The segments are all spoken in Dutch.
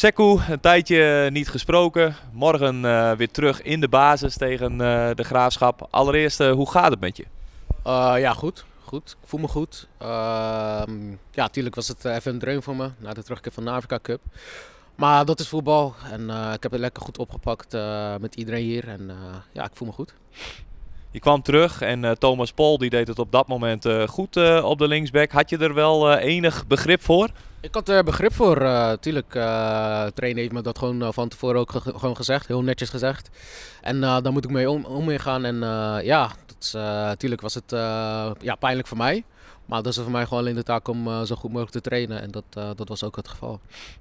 Sekou, een tijdje niet gesproken. Morgen weer terug in de basis tegen de Graafschap. Allereerst, hoe gaat het met je? Ja, goed. Goed. Ik voel me goed. Ja, natuurlijk was het even een dreun voor me na de terugkeer van de Afrika Cup. Maar dat is voetbal en ik heb het lekker goed opgepakt met iedereen hier. En ja, ik voel me goed. Je kwam terug en Thomas Pol die deed het op dat moment goed op de linksback. Had je er wel enig begrip voor? Ik had er begrip voor. Tuurlijk, de trainer heeft me dat gewoon van tevoren ook gewoon gezegd. Heel netjes gezegd. En daar moet ik mee omheen gaan. En ja, tuurlijk was het ja, pijnlijk voor mij. Maar dat is voor mij gewoon alleen de taak om zo goed mogelijk te trainen. En dat was ook het geval.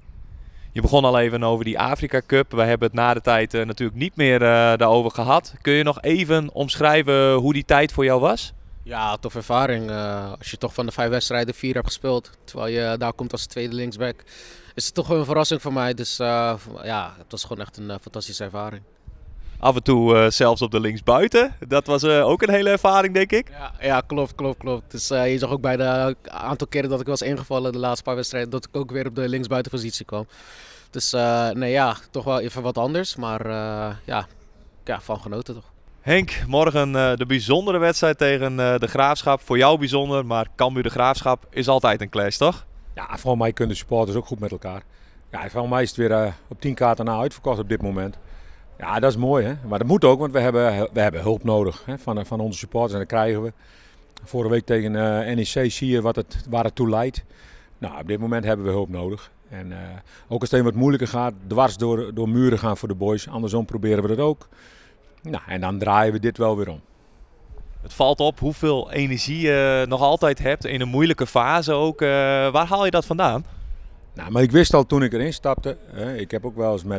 Je begon al even over die Afrika Cup. We hebben het na de tijd natuurlijk niet meer daarover gehad. Kun je nog even omschrijven hoe die tijd voor jou was? Ja, tof ervaring. Als je toch van de 5 wedstrijden 4 hebt gespeeld, terwijl je daar komt als tweede linksback, is het toch wel een verrassing voor mij. Dus ja, het was gewoon echt een fantastische ervaring. Af en toe zelfs op de linksbuiten. Dat was ook een hele ervaring, denk ik. Ja, klopt. Dus je zag ook bij de aantal keren dat ik was ingevallen de laatste paar wedstrijden, dat ik ook weer op de linksbuitenpositie kwam. Dus nee ja, toch wel even wat anders, maar ja, van genoten toch. Henk, morgen de bijzondere wedstrijd tegen de Graafschap. Voor jou bijzonder, maar Cambuur de Graafschap is altijd een clash, toch? Ja, voor mij kunnen de supporters ook goed met elkaar. Ja, voor mij is het weer op 10 kaarten na uitverkocht op dit moment. Ja, dat is mooi, hè? Maar dat moet ook, want we hebben hulp nodig, hè, van onze supporters en dat krijgen we. Vorige week tegen NEC zie je waar het toe leidt. Nou, op dit moment hebben we hulp nodig. En ook als het een wat moeilijker gaat, dwars door muren gaan voor de boys. Andersom proberen we dat ook. Nou, en dan draaien we dit wel weer om. Het valt op hoeveel energie je nog altijd hebt in een moeilijke fase ook. Waar haal je dat vandaan? Nou, maar ik wist al toen ik erin stapte. Ik heb ook wel eens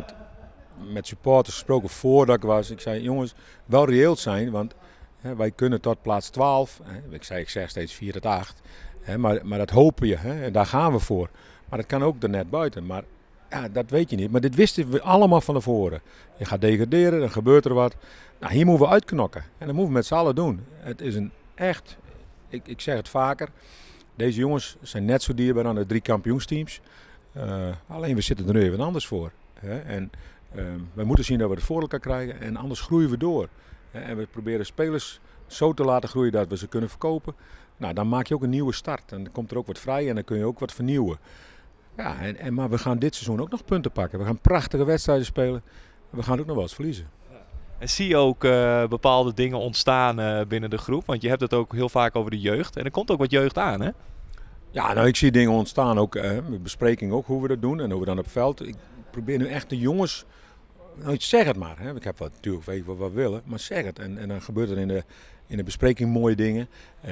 met supporters gesproken voordat ik was. Ik zei, jongens, wel reëel zijn, want wij kunnen tot plaats 12. Ik zeg steeds 4 tot 8. Maar dat hopen je, en daar gaan we voor. Maar dat kan ook er net buiten. Maar ja, dat weet je niet. Maar dit wisten we allemaal van tevoren. Je gaat degraderen, dan gebeurt er wat. Nou, hier moeten we uitknokken. En dat moeten we met z'n allen doen. Het is een echt, ik zeg het vaker. Deze jongens zijn net zo dierbaar aan de 3 kampioensteams. Alleen we zitten er nu even anders voor. En we moeten zien dat we het voor elkaar krijgen. En anders groeien we door. En we proberen spelers zo te laten groeien dat we ze kunnen verkopen. Nou, dan maak je ook een nieuwe start. En dan komt er ook wat vrij en dan kun je ook wat vernieuwen. Ja, maar we gaan dit seizoen ook nog punten pakken. We gaan prachtige wedstrijden spelen. We gaan ook nog wel eens verliezen. En zie je ook bepaalde dingen ontstaan binnen de groep? Want je hebt het ook heel vaak over de jeugd. En er komt ook wat jeugd aan, hè? Ja, nou, ik zie dingen ontstaan. Ook bespreking ook hoe we dat doen en hoe we dan op het veld. Ik probeer nu echt de jongens. Nou, zeg het maar. Hè. Ik heb natuurlijk weet wat we willen, maar zeg het. En dan gebeurt er in de bespreking mooie dingen.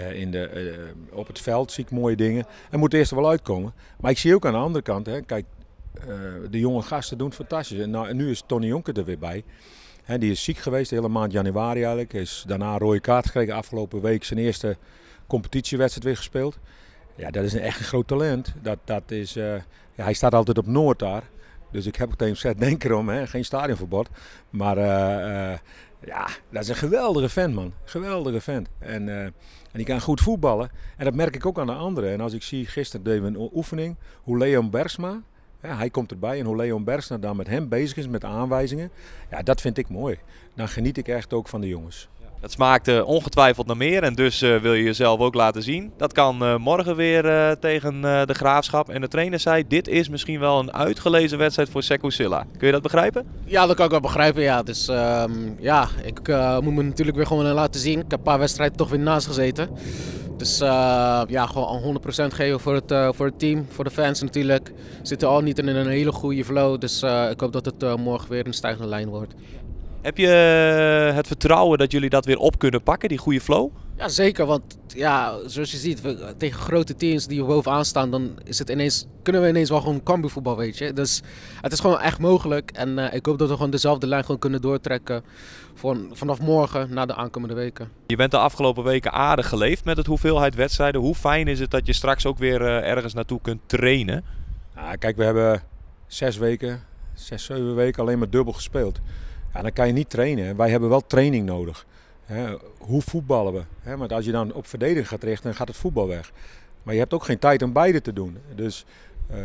Op het veld zie ik mooie dingen. En moet eerst er wel uitkomen. Maar ik zie ook aan de andere kant, hè, kijk, de jonge gasten doen het fantastisch. En nu is Tony Jonker er weer bij. Hè, die is ziek geweest de hele maand januari eigenlijk. Is daarna een rode kaart gekregen. Afgelopen week zijn eerste competitiewedstrijd weer gespeeld. Ja, dat is echt een groot talent. Ja, hij staat altijd op Noord daar. Dus ik heb ook tegen hem gezegd, denk erom, hè, geen stadionverbod. Maar ja, dat is een geweldige vent, man. Geweldige vent. En die kan goed voetballen. En dat merk ik ook aan de anderen. En als ik zie, gisteren deden we een oefening, hoe Leon Bergsma, hij komt erbij. En hoe Leon Bergsma dan met hem bezig is, met de aanwijzingen. Ja, dat vind ik mooi. Dan geniet ik echt ook van de jongens. Het smaakt ongetwijfeld naar meer en dus wil je jezelf ook laten zien. Dat kan morgen weer tegen de Graafschap. En de trainer zei, dit is misschien wel een uitgelezen wedstrijd voor Sekou Silla. Kun je dat begrijpen? Ja, dat kan ik wel begrijpen, ja. Dus ja, ik moet me natuurlijk weer gewoon laten zien. Ik heb een paar wedstrijden toch weer naast gezeten. Dus ja, gewoon 100% geven voor het team, voor de fans natuurlijk. We zitten al niet in een hele goede flow, dus ik hoop dat het morgen weer een stijgende lijn wordt. Heb je het vertrouwen dat jullie dat weer op kunnen pakken, die goede flow? Ja, zeker. Want ja, zoals je ziet, tegen grote teams die bovenaan staan, dan is het kunnen we ineens wel gewoon Cambuurvoetbal, weet je. Dus het is gewoon echt mogelijk. En ik hoop dat we gewoon dezelfde lijn gewoon kunnen doortrekken vanaf morgen naar de aankomende weken. Je bent de afgelopen weken aardig geleefd met het hoeveelheid wedstrijden. Hoe fijn is het dat je straks ook weer ergens naartoe kunt trainen? Nou, kijk, we hebben 6 weken, 6, 7 weken alleen maar dubbel gespeeld. Ja, dan kan je niet trainen. Wij hebben wel training nodig. Hoe voetballen we? Want als je dan op verdedigen gaat richten, dan gaat het voetbal weg. Maar je hebt ook geen tijd om beide te doen. Dus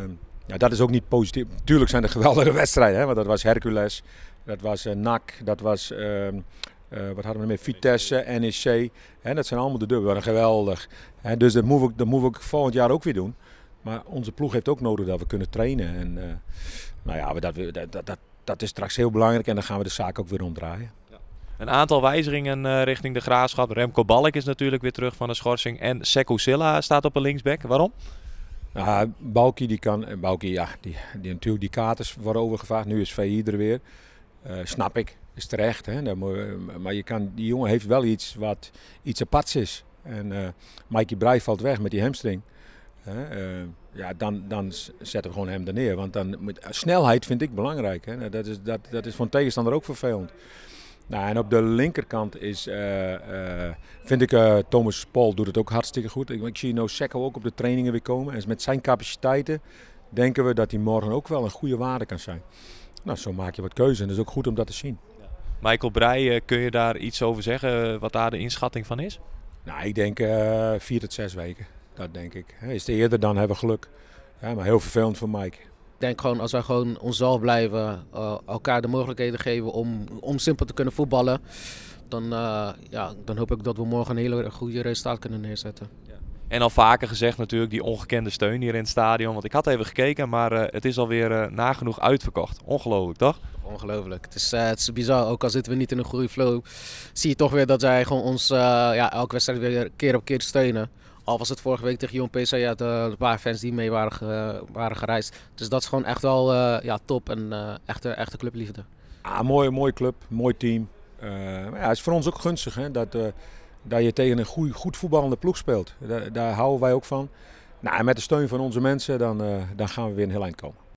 Ja, dat is ook niet positief. Tuurlijk zijn er geweldige wedstrijden, hè? Want dat was Hercules, dat was NAC, dat was wat hadden we meer? Vitesse, NEC. Hè? Dat zijn allemaal de dubbelen, waren geweldig. Hè? Dus dat moeten we ook volgend jaar ook weer doen. Maar onze ploeg heeft ook nodig dat we kunnen trainen. En nou ja, dat is straks heel belangrijk en dan gaan we de zaak ook weer omdraaien. Een aantal wijzigingen richting de Graafschap. Remco Balk is natuurlijk weer terug van de schorsing. En Sekou Silla staat op een linksback. Waarom? Nou, Balkie ja, die natuurlijk die katers worden overgevraagd. Nu is VI er weer. Snap ik, is terecht. Hè? Maar die jongen heeft wel iets aparts is. En Mikey Breij valt weg met die hamstring. Ja, dan zetten we gewoon hem er neer. Want snelheid vind ik belangrijk. Hè? Dat is voor een tegenstander ook vervelend. Nou, en op de linkerkant vind ik Thomas Paul doet het ook hartstikke goed. Ik zie nou Sekou ook op de trainingen weer komen. En met zijn capaciteiten denken we dat hij morgen ook wel een goede waarde kan zijn. Nou, zo maak je wat keuze en dat is ook goed om dat te zien. Michael Breij, kun je daar iets over zeggen? Wat daar de inschatting van is? Nou, ik denk 4 tot 6 weken. Dat denk ik. Is het eerder dan hebben we geluk. Ja, maar heel vervelend voor Mike. Ik denk gewoon als wij gewoon onszelf blijven, elkaar de mogelijkheden geven om simpel te kunnen voetballen. Dan hoop ik dat we morgen een hele goede resultaat kunnen neerzetten. Ja. En al vaker gezegd natuurlijk die ongekende steun hier in het stadion. Want ik had even gekeken, maar het is alweer nagenoeg uitverkocht. Ongelooflijk, toch? Ongelooflijk. Het is bizar. Ook al zitten we niet in een goede flow, zie je toch weer dat zij gewoon ons elke wedstrijd weer keer op keer steunen. Al was het vorige week tegen Jong PSV, een paar fans die mee waren gereisd. Dus dat is gewoon echt wel top en echte clubliefde. Mooie club, mooi team. Maar het is voor ons ook gunstig hè, dat je tegen een goed voetballende ploeg speelt. Daar houden wij ook van. Nou, en met de steun van onze mensen dan gaan we weer een heel eind komen.